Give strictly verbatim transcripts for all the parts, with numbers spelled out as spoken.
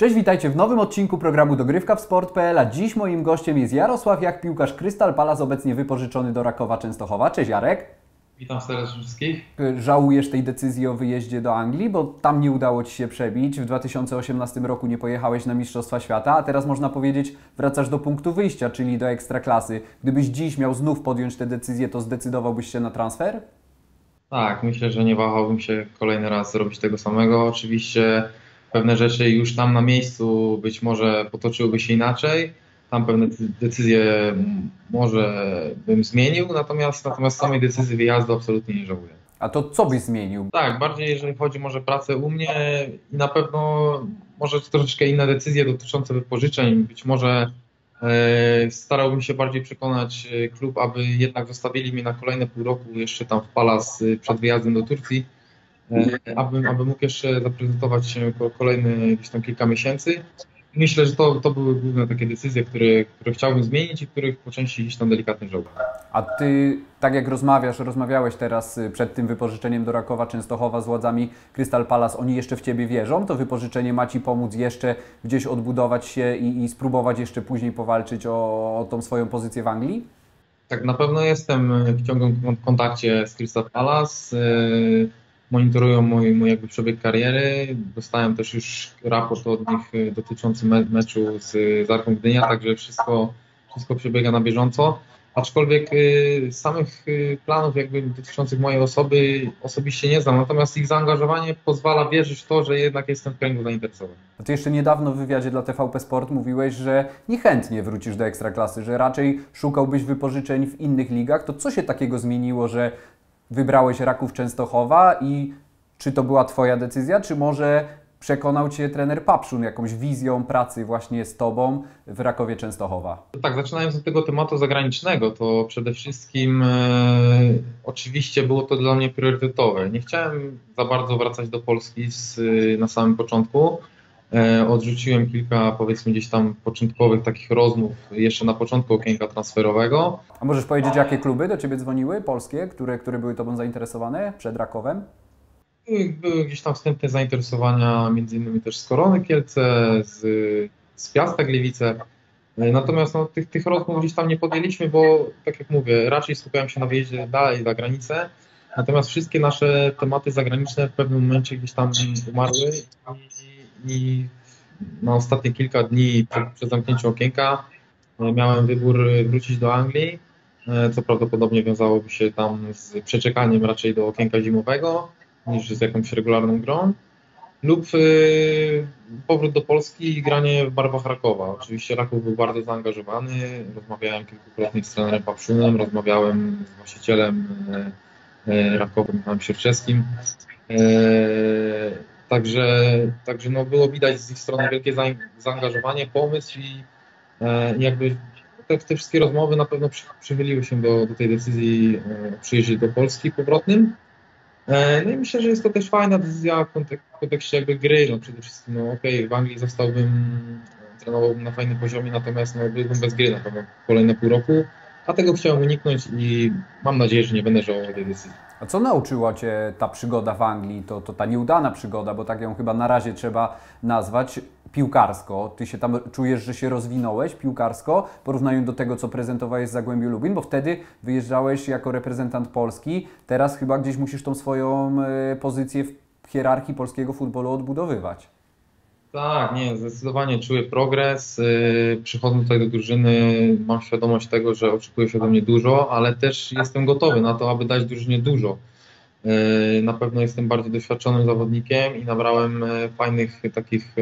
Cześć, witajcie w nowym odcinku programu Dogrywka w sport kropka p l, a dziś moim gościem jest Jarosław Jach, piłkarz Crystal Palace, obecnie wypożyczony do Rakowa Częstochowa. Cześć Jarek. Witam serdecznie wszystkich. Żałujesz tej decyzji o wyjeździe do Anglii, bo tam nie udało Ci się przebić. W dwa tysiące osiemnastym roku nie pojechałeś na Mistrzostwa Świata, a teraz można powiedzieć wracasz do punktu wyjścia, czyli do Ekstraklasy. Gdybyś dziś miał znów podjąć tę decyzję, to zdecydowałbyś się na transfer? Tak, myślę, że nie wahałbym się kolejny raz zrobić tego samego. Oczywiście pewne rzeczy już tam na miejscu być może potoczyłyby się inaczej. Tam pewne decyzje może bym zmienił, natomiast, natomiast samej decyzji wyjazdu absolutnie nie żałuję. A to co byś zmienił? Tak, bardziej jeżeli chodzi może o pracę u mnie i na pewno może troszeczkę inne decyzje dotyczące wypożyczeń. Być może e, starałbym się bardziej przekonać klub, aby jednak zostawili mnie na kolejne pół roku jeszcze tam w Palace przed wyjazdem do Turcji, e, aby, aby mógł jeszcze zaprezentować się kolejne gdzieś tam kilka miesięcy. Myślę, że to, to były główne takie decyzje, które, które chciałbym zmienić i których po części gdzieś tam delikatnie żałuję. A Ty, tak jak rozmawiasz, rozmawiałeś teraz przed tym wypożyczeniem do Rakowa Częstochowa z władzami Crystal Palace, oni jeszcze w Ciebie wierzą? To wypożyczenie ma Ci pomóc jeszcze gdzieś odbudować się i, i spróbować jeszcze później powalczyć o, o tą swoją pozycję w Anglii? Tak, na pewno jestem w ciągłym kontakcie z Crystal Palace. Monitorują mój, mój jakby przebieg kariery. Dostałem też już raport od nich dotyczący me meczu z, z Arką Gdynia, także wszystko, wszystko przebiega na bieżąco. Aczkolwiek y, samych y, planów jakby dotyczących mojej osoby osobiście nie znam, natomiast ich zaangażowanie pozwala wierzyć w to, że jednak jestem w kręgu zainteresowań. A Ty jeszcze niedawno w wywiadzie dla T V P Sport mówiłeś, że niechętnie wrócisz do Ekstraklasy, że raczej szukałbyś wypożyczeń w innych ligach. To co się takiego zmieniło, że wybrałeś Raków Częstochowa i czy to była Twoja decyzja, czy może przekonał Cię trener Papszun jakąś wizją pracy właśnie z Tobą w Rakowie Częstochowa? Tak, zaczynając od tego tematu zagranicznego, to przede wszystkim e, oczywiście było to dla mnie priorytetowe. Nie chciałem za bardzo wracać do Polski z, na samym początku. E, odrzuciłem kilka, powiedzmy, gdzieś tam początkowych takich rozmów jeszcze na początku okienka transferowego. A możesz powiedzieć, jakie kluby do Ciebie dzwoniły, polskie, które, które były Tobą zainteresowane przed Rakowem? Były gdzieś tam wstępne zainteresowania, między innymi też z Korony Kielce, z, z Piasta Gliwice. Natomiast no, tych, tych rozmów gdzieś tam nie podjęliśmy, bo tak jak mówię, raczej skupiałem się na wyjeździe dalej za granicę. Natomiast wszystkie nasze tematy zagraniczne w pewnym momencie gdzieś tam umarły i, i na ostatnie kilka dni przed, przed zamknięciem okienka miałem wybór wrócić do Anglii, co prawdopodobnie wiązałoby się tam z przeczekaniem raczej do okienka zimowego niż z jakąś regularną grą, lub y, powrót do Polski i granie w barwach Rakowa. Oczywiście Raków był bardzo zaangażowany, rozmawiałem kilkukrotnie z trenerem Papszunem, rozmawiałem z właścicielem y, y, Rakowa, Michałem Sierczewskim. Y, także także no, było widać z ich strony wielkie zaangażowanie, pomysł i y, jakby te, te wszystkie rozmowy na pewno przy, przychyliły się do, do tej decyzji y, o przyjeździe do Polski powrotnym. No i myślę, że jest to też fajna decyzja w kontekście jakby gry. No przede wszystkim, no okej, okay, w Anglii zostałbym, trenowałbym na fajnym poziomie, natomiast no, byłbym bez gry na pewno kolejne pół roku, a tego chciałem uniknąć i mam nadzieję, że nie będę żałował tej decyzji. A co nauczyła Cię ta przygoda w Anglii, to, to ta nieudana przygoda, bo tak ją chyba na razie trzeba nazwać, piłkarsko? Ty się tam czujesz, że się rozwinąłeś piłkarsko, porównując do tego, co prezentowałeś z Zagłębiu Lubin, bo wtedy wyjeżdżałeś jako reprezentant Polski, teraz chyba gdzieś musisz tą swoją y, pozycję w hierarchii polskiego futbolu odbudowywać. Tak, nie, zdecydowanie czuję progres. Przychodząc tutaj do drużyny, mam świadomość tego, że oczekuje się ode mnie dużo, ale też jestem gotowy na to, aby dać drużynie dużo. Na pewno jestem bardziej doświadczonym zawodnikiem i nabrałem fajnych takich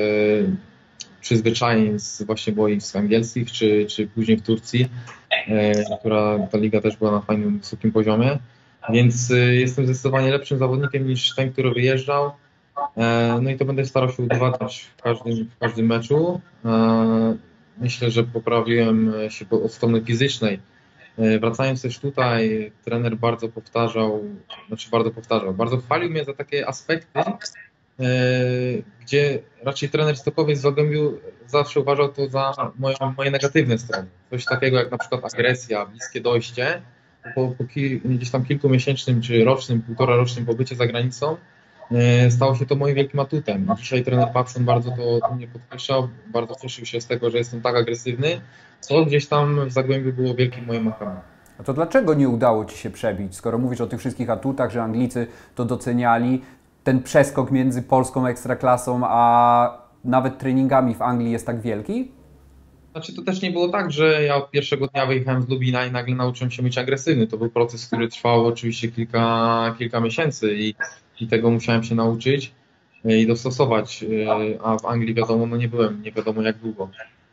przyzwyczajeń z właśnie boisk angielskich, czy, czy później w Turcji, która ta liga też była na fajnym, wysokim poziomie. Więc jestem zdecydowanie lepszym zawodnikiem niż ten, który wyjeżdżał. No i to będę starał się udowadniać w każdym, w każdym meczu. Myślę, że poprawiłem się od strony fizycznej. Wracając też tutaj, trener bardzo powtarzał, znaczy bardzo powtarzał, bardzo chwalił mnie za takie aspekty, gdzie raczej trener Stokowiec z Zagłębiu zawsze uważał to za moje, moje negatywne strony. Coś takiego jak na przykład agresja, bliskie dojście. Po, po ki, gdzieś tam kilkumiesięcznym czy rocznym, półtora rocznym pobycie za granicą stało się to moim wielkim atutem. Dzisiaj trener Papszun bardzo to, to mnie podkreślał, bardzo cieszył się z tego, że jestem tak agresywny, co gdzieś tam w Zagłębiu było wielkim moim mankamentem. A to dlaczego nie udało Ci się przebić, skoro mówisz o tych wszystkich atutach, że Anglicy to doceniali, ten przeskok między polską ekstraklasą a nawet treningami w Anglii jest tak wielki? Znaczy to też nie było tak, że ja od pierwszego dnia wyjechałem z Lubina i nagle nauczyłem się być agresywny. To był proces, który trwał oczywiście kilka, kilka miesięcy i, i tego musiałem się nauczyć i dostosować, a w Anglii wiadomo, no nie byłem, nie wiadomo jak długo.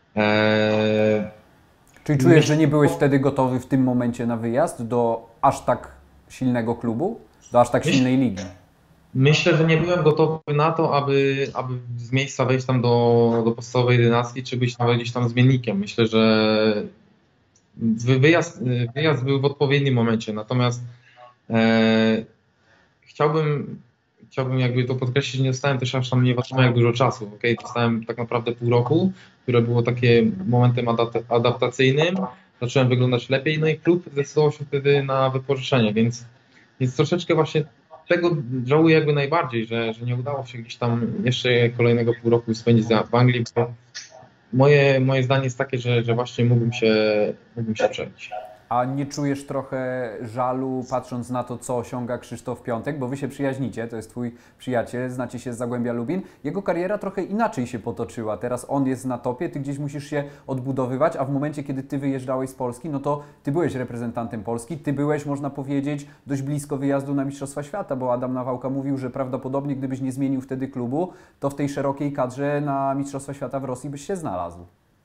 Eee, Czyli czujesz, że nie byłeś wtedy gotowy w tym momencie na wyjazd do aż tak silnego klubu, do aż tak silnej ligi? Myślę, że nie byłem gotowy na to, aby, aby z miejsca wejść tam do, do podstawowej jedenastki, czy być nawet gdzieś tam zmiennikiem. Myślę, że wyjazd, wyjazd był w odpowiednim momencie, natomiast e, chciałbym, chciałbym jakby to podkreślić, nie dostałem też aż tam nie wiadomo jak dużo czasu. Okay? Dostałem tak naprawdę pół roku, które było takie momentem adaptacyjnym, zacząłem wyglądać lepiej, no i klub zdecydował się wtedy na wypożyczenie, więc, więc troszeczkę właśnie tego żałuję jakby najbardziej, że, że nie udało się gdzieś tam jeszcze kolejnego pół roku spędzić w Anglii, bo moje, moje zdanie jest takie, że, że właśnie mógłbym się, mógłbym się przebić. A nie czujesz trochę żalu, patrząc na to, co osiąga Krzysztof Piątek, bo Wy się przyjaźnicie, to jest Twój przyjaciel, znacie się z Zagłębia Lubin. Jego kariera trochę inaczej się potoczyła. Teraz on jest na topie, Ty gdzieś musisz się odbudowywać, a w momencie, kiedy Ty wyjeżdżałeś z Polski, no to Ty byłeś reprezentantem Polski, Ty byłeś, można powiedzieć, dość blisko wyjazdu na Mistrzostwa Świata, bo Adam Nawałka mówił, że prawdopodobnie gdybyś nie zmienił wtedy klubu, to w tej szerokiej kadrze na Mistrzostwa Świata w Rosji byś się znalazł.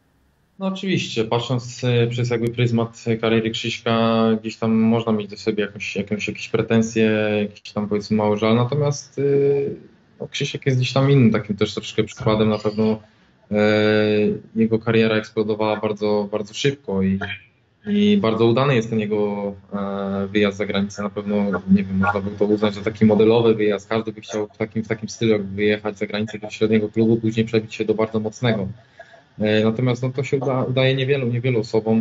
No oczywiście, patrząc przez jakby pryzmat kariery Krzyśka, gdzieś tam można mieć do siebie jakąś, jakąś, jakieś pretensje, jakiś tam powiedzmy mały żal, natomiast no, Krzysiek jest gdzieś tam innym, takim też troszeczkę przykładem, na pewno e, jego kariera eksplodowała bardzo, bardzo szybko i, i bardzo udany jest ten jego e, wyjazd za granicę, na pewno, nie wiem, można by to uznać za taki modelowy wyjazd, każdy by chciał w takim, w takim stylu wyjechać za granicę do średniego klubu, później przebić się do bardzo mocnego. Natomiast no, to się uda, udaje niewielu, niewielu osobom.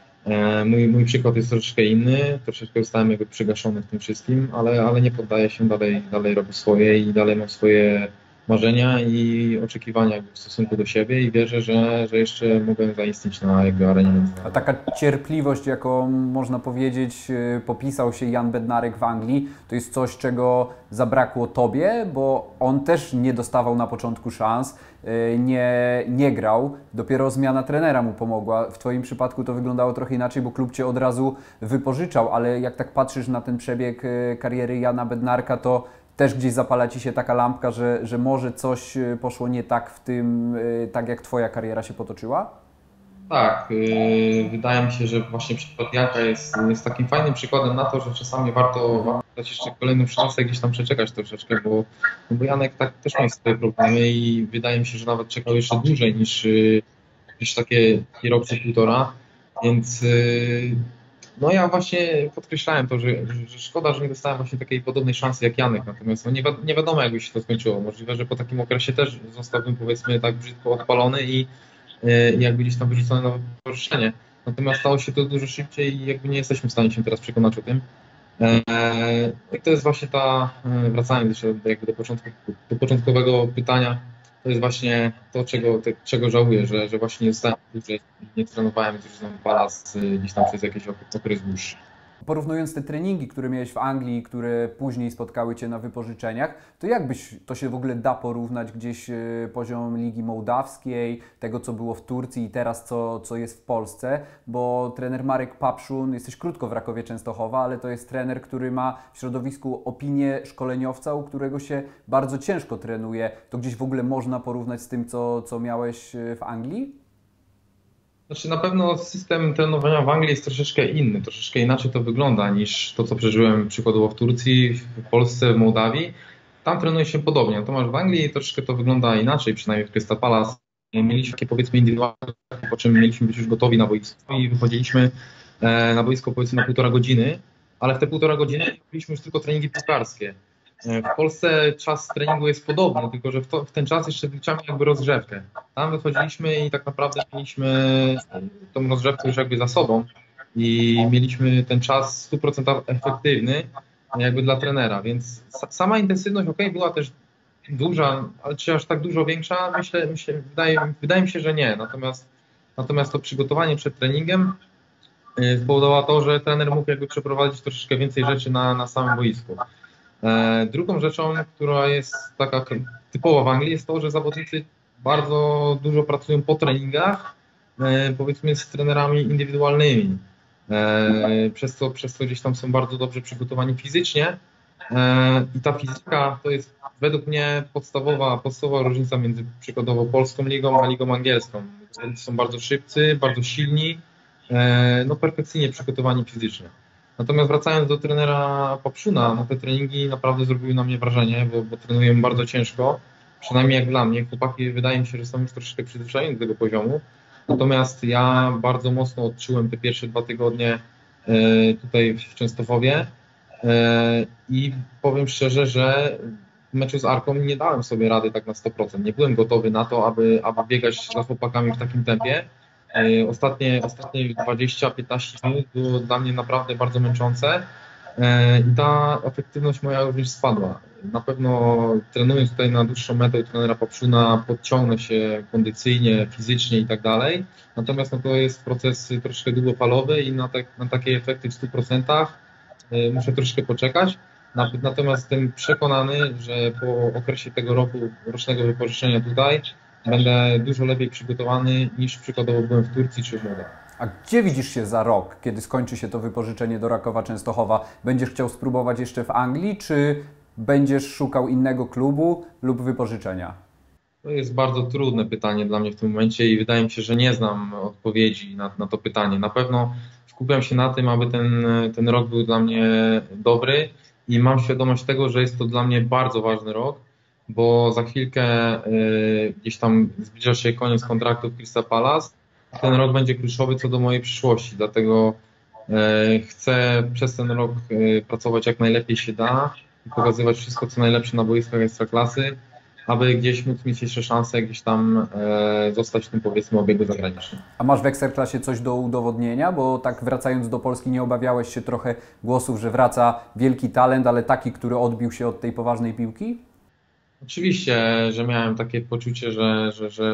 Mój, mój przykład jest troszeczkę inny, troszeczkę zostałem jakby przygaszony w tym wszystkim, ale, ale nie poddaję się, dalej, dalej robię swoje i dalej mam swoje marzenia i oczekiwania jakby w stosunku do siebie i wierzę, że, że jeszcze mogę zaistnieć na jakby arenie międzynarodowej. A taka cierpliwość, jaką można powiedzieć popisał się Jan Bednarek w Anglii, to jest coś, czego zabrakło Tobie, bo on też nie dostawał na początku szans, nie, nie grał, dopiero zmiana trenera mu pomogła. W Twoim przypadku to wyglądało trochę inaczej, bo klub Cię od razu wypożyczał, ale jak tak patrzysz na ten przebieg kariery Jana Bednarka, to też gdzieś zapala Ci się taka lampka, że, że może coś poszło nie tak w tym, tak jak Twoja kariera się potoczyła? Tak, yy, wydaje mi się, że właśnie przykład Janka jest, jest takim fajnym przykładem na to, że czasami warto, warto dać jeszcze kolejną szansę, gdzieś tam przeczekać troszeczkę, bo, no bo Janek tak też ma swoje problemy i wydaje mi się, że nawet czekał jeszcze dłużej niż, niż takie rok czy półtora, więc yy, no ja właśnie podkreślałem to, że, że szkoda, że nie dostałem właśnie takiej podobnej szansy jak Janek, natomiast no nie, wi nie wiadomo jakby się to skończyło, możliwe, że po takim okresie też zostałbym powiedzmy tak brzydko odpalony i i jakby gdzieś tam wyrzucone na wypożyczenie. Natomiast stało się to dużo szybciej i jakby nie jesteśmy w stanie się teraz przekonać o tym. I to jest właśnie ta, wracając jeszcze jakby do, początku, do początkowego pytania, to jest właśnie to, czego, te, czego żałuję, że, że właśnie nie zostałem dłużej, nie trenowałem z drużyną Palace gdzieś tam przez jakiś okres dłuższy. Porównując te treningi, które miałeś w Anglii, które później spotkały Cię na wypożyczeniach, to jak byś, to się w ogóle da porównać gdzieś poziom Ligi Mołdawskiej, tego co było w Turcji i teraz co, co jest w Polsce, bo trener Marek Papszun, jesteś krótko w Rakowie Częstochowa, ale to jest trener, który ma w środowisku opinię szkoleniowca, u którego się bardzo ciężko trenuje. To gdzieś w ogóle można porównać z tym, co, co miałeś w Anglii? Znaczy na pewno system trenowania w Anglii jest troszeczkę inny, troszeczkę inaczej to wygląda niż to, co przeżyłem przykładowo w Turcji, w Polsce, w Mołdawii. Tam trenuje się podobnie, natomiast w Anglii troszeczkę to wygląda inaczej, przynajmniej w Crystal Palace. Mieliśmy takie powiedzmy indywidualne, po czym mieliśmy być już gotowi na boisko i wychodziliśmy na boisko powiedzmy na półtora godziny, ale w te półtora godziny robiliśmy już tylko treningi piłkarskie. W Polsce czas treningu jest podobny, tylko że w, to, w ten czas jeszcze wliczamy jakby rozgrzewkę. Tam wychodziliśmy i tak naprawdę mieliśmy tą rozgrzewkę już jakby za sobą i mieliśmy ten czas w stu procentach efektywny jakby dla trenera, więc sama intensywność ok, była też duża, ale czy aż tak dużo większa? Myślę, myślę wydaje, wydaje mi się, że nie. Natomiast, natomiast to przygotowanie przed treningiem spowodowało to, że trener mógł jakby przeprowadzić troszeczkę więcej rzeczy na, na samym boisku. E, drugą rzeczą, która jest taka typowa w Anglii, jest to, że zawodnicy bardzo dużo pracują po treningach, e, powiedzmy z trenerami indywidualnymi, e, przez, co, przez co gdzieś tam są bardzo dobrze przygotowani fizycznie. I ta fizyka to jest według mnie podstawowa, podstawowa różnica między przykładowo polską ligą a ligą angielską. Są bardzo szybcy, bardzo silni, no perfekcyjnie przygotowani fizycznie. Natomiast wracając do trenera Papszuna, no te treningi naprawdę zrobiły na mnie wrażenie, bo, bo trenuję bardzo ciężko, przynajmniej jak dla mnie. Chłopaki wydaje mi się, że są już troszeczkę przyzwyczajeni do tego poziomu. Natomiast ja bardzo mocno odczułem te pierwsze dwa tygodnie tutaj w Częstochowie. I powiem szczerze, że w meczu z Arką nie dałem sobie rady tak na sto procent. Nie byłem gotowy na to, aby, aby biegać za chłopakami w takim tempie. Ostatnie, ostatnie dwadzieścia piętnaście minut było dla mnie naprawdę bardzo męczące i ta efektywność moja również spadła. Na pewno trenując tutaj na dłuższą metę u trenera Papszuna podciągnę się kondycyjnie, fizycznie i tak dalej. Natomiast no, to jest proces troszkę długofalowy i na, tak, na takie efekty w stu procentach muszę troszkę poczekać. Natomiast jestem przekonany, że po okresie tego roku rocznego wypożyczenia tutaj będę dużo lepiej przygotowany niż przykładowo byłem w Turcji czy w Mołdawii. A gdzie widzisz się za rok, kiedy skończy się to wypożyczenie do Rakowa Częstochowa? Będziesz chciał spróbować jeszcze w Anglii, czy będziesz szukał innego klubu lub wypożyczenia? To jest bardzo trudne pytanie dla mnie w tym momencie i wydaje mi się, że nie znam odpowiedzi na, na to pytanie. Na pewno skupiam się na tym, aby ten, ten rok był dla mnie dobry i mam świadomość tego, że jest to dla mnie bardzo ważny rok, bo za chwilkę y, gdzieś tam zbliża się koniec kontraktu w Crystal Palace. Ten rok będzie kluczowy co do mojej przyszłości, dlatego y, chcę przez ten rok y, pracować jak najlepiej się da i pokazywać wszystko co najlepsze na boiskach Ekstraklasy, aby gdzieś móc mieć jeszcze szansę gdzieś tam e, zostać w tym powiedzmy obiegu zagranicznym. A masz w Ekstraklasie coś do udowodnienia? Bo tak wracając do Polski nie obawiałeś się trochę głosów, że wraca wielki talent, ale taki, który odbił się od tej poważnej piłki? Oczywiście, że miałem takie poczucie, że, że, że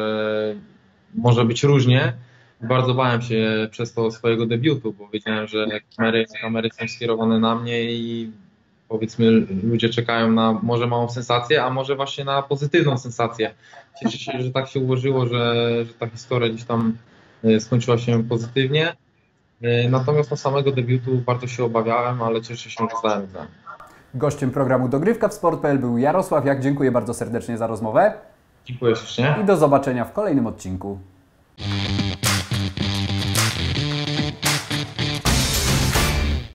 może być różnie. Bardzo bałem się przez to swojego debiutu, bo wiedziałem, że kamery, kamery są skierowane na mnie i powiedzmy ludzie czekają na może małą sensację, a może właśnie na pozytywną sensację. Cieszę się, że tak się ułożyło, że, że ta historia gdzieś tam skończyła się pozytywnie. Natomiast na samego debiutu bardzo się obawiałem, ale cieszę się, że zdałem egzamin. Gościem programu Dogrywka w sport kropka p l był Jarosław Jak. Dziękuję bardzo serdecznie za rozmowę. Dziękuję ślicznie. I do zobaczenia w kolejnym odcinku.